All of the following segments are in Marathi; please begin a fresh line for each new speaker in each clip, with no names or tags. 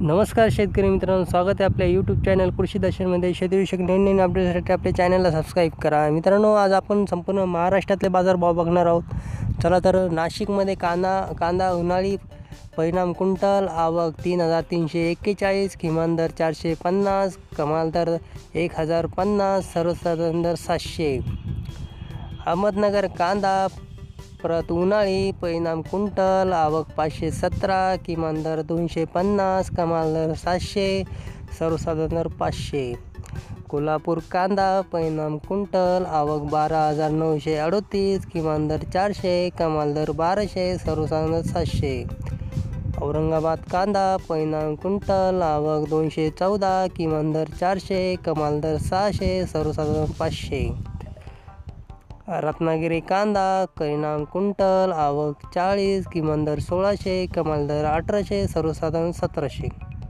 नमस्कार शेतकरी मित्रांनो, स्वागत आहे आपल्या यूट्यूब चॅनल कृषी दर्शनमध्ये. शेतीविषयक नवीन अपडेटसाठी आपल्या चॅनलला सबस्क्राईब करा. मित्रांनो, आज आपण संपूर्ण महाराष्ट्रातले बाजारभाव बघणार आहोत. चला तर, नाशिकमध्ये कांदा उन्हाळी परिणाम क्विंटल आवक 3,341, किमान दर 450, कमाल दर 1,050, सर्वसाधारण दर 700. अहमदनगर कांदा परत उन्हाळी परिणाम क्विंटल आवक 517, किमान दर 250, कमाल दर 700, सर्वसाधारण दर 500. कोल्हापूर कांदा परिणाम क्विंटल आवक 12,938, किमान दर 400, कमाल दर 1200, सर्वसाधारण दर 700. औरंगाबाद कांदा परिणाम क्विंटल आवक 214, किमान दर 400, कमाल दर 600, सर्वसाधारण 500. रत्नागिरी कांदा परिणाम क्विंटल आवक 40, किमान दर 1600, कमाल दर 1800, सर्वसाधारण 1700.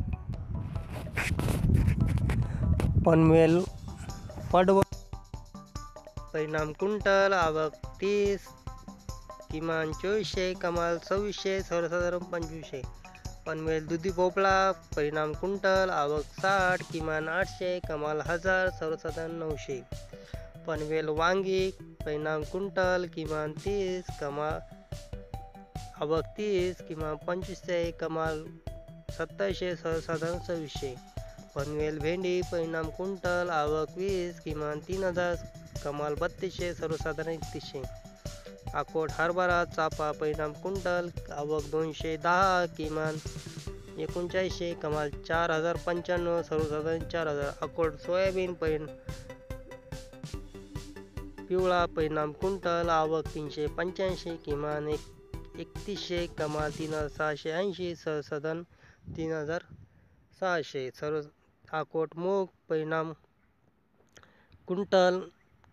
पनवेल पडवळ परिणाम क्विंटल आवक 30, किमान 2400, कमाल 2600, सर्वसाधारण 2500. पनवेल दुधी भोपळा परिणाम क्विंटल आवक 60, किमान 800, कमाल 1000, सर्वसाधारण 900. पनवेल वांगी परिणाम क्विंटल किमान 30, कमाल आवक 30, किमान 2500, कमाल 2700, सर्वसाधारण 2600. पनवेल भेंडी परिणाम क्विंटल आवक 20, किमान 3000, कमाल 3200, सर्वसाधारण 3100. अकोट हरभरा चापा परिणाम क्विंटल आवक 210, किमान 3900, कमाल 4095, सर्वसाधारण 4000. अकोट सोयाबीन पिवळा परिणाम क्विंटल आवक 385, किमान 3100, कमाल 3680, सर्वसाधारण 3600. अकोट मूग परिणाम क्विंटल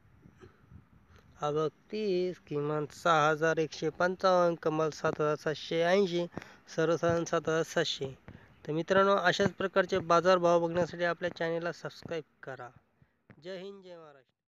आवक 30, किमान 6155, कमाल 7780, सर्वसाधारण 7700. तर मित्रांनो, अशाच प्रकारचे बाजारभाव बघण्यासाठी आपल्या चॅनलला सबस्क्राईब करा. जय हिंद, जय महाराष्ट्र.